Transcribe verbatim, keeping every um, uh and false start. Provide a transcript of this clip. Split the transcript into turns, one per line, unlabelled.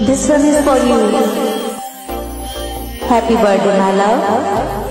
This one is for you. Happy birthday, my love.